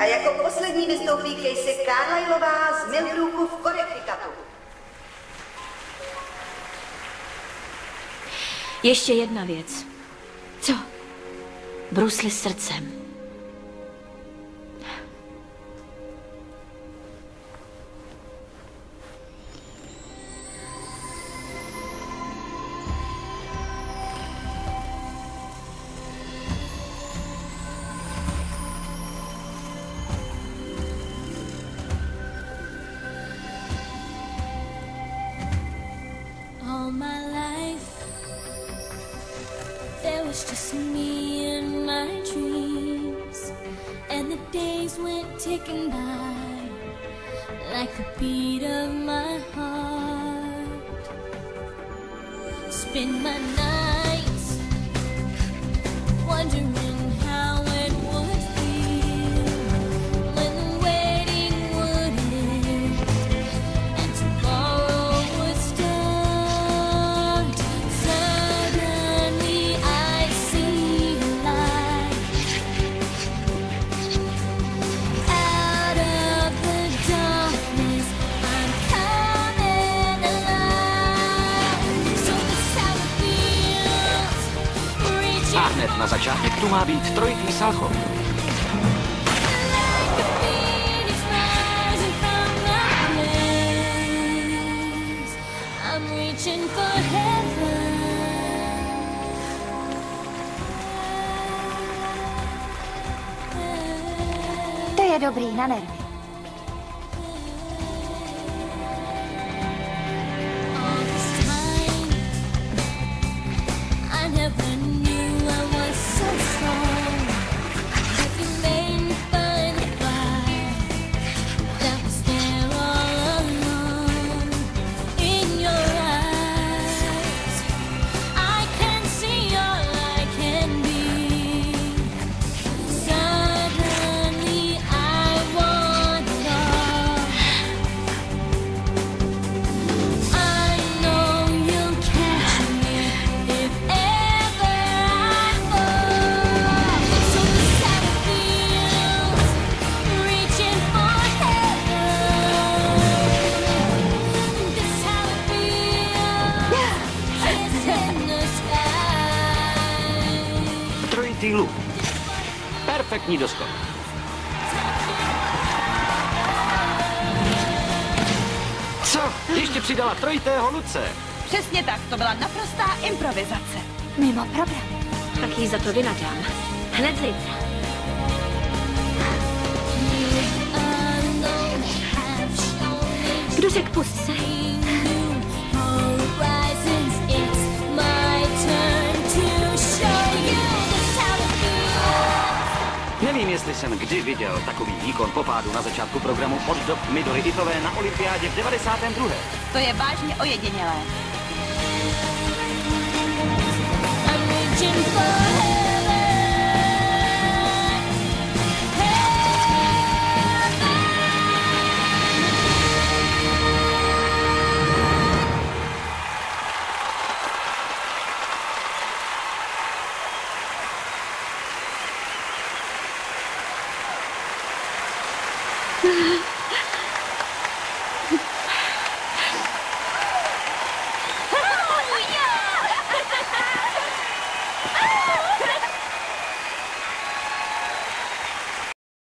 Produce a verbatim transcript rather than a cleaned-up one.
A jako poslední vystoupí Casey Carlyleová z Millbrooku v Connecticutu. Ještě jedna věc. Co? Brusli srdcem. Just me and my dreams, and the days went ticking by like the beat of my heart. Spend my nights wondering how it would feel when the waiting would end and tomorrow would start. Suddenly I see light out of the darkness. I'm coming alive. So this how it feels. Reaching A hned na začátek tu má být trojitý salcho. Phoenix rising from the flames. I'm reaching for heaven. To je dobrý na nervy. All this time, I never knew I was so strong. But you made me find the fire that was there all along. In your eyes, I can see all I can be. Suddenly I want it all. I know you'll catch me if ever I fall. So this how it feels, reaching for heaven. This how it feels, it's in the sky. Trojitý luk. Perfektní doskok. Co? Ještě přidala trojitého Luce. Přesně tak, to byla naprostá improvizace. Mimo program. Tak jí za to vynadám. Hned zítra. Kdo řekl pust se? Horizons, it's my turn to show you this how it feels. Nevím, jestli jsem kdy viděl takový výkon popádu na začátku programu od dob Midory Itové na olympiádě v devadesátém druhém To je vážně ojedinělé. I'm reaching for heaven. Oh, yeah!